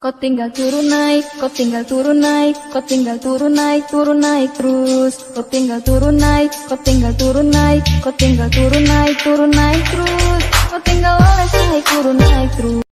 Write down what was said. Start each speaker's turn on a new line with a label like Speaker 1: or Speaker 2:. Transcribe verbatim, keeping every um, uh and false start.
Speaker 1: Kau tinggal turun naik, kau tinggal turun naik, kau tinggal turun naik, turun naik terus. Kau tinggal turun naik, kau tinggal turun naik, kau tinggal turun naik, turun naik terus. Kau tinggal oles naik, turun naik terus.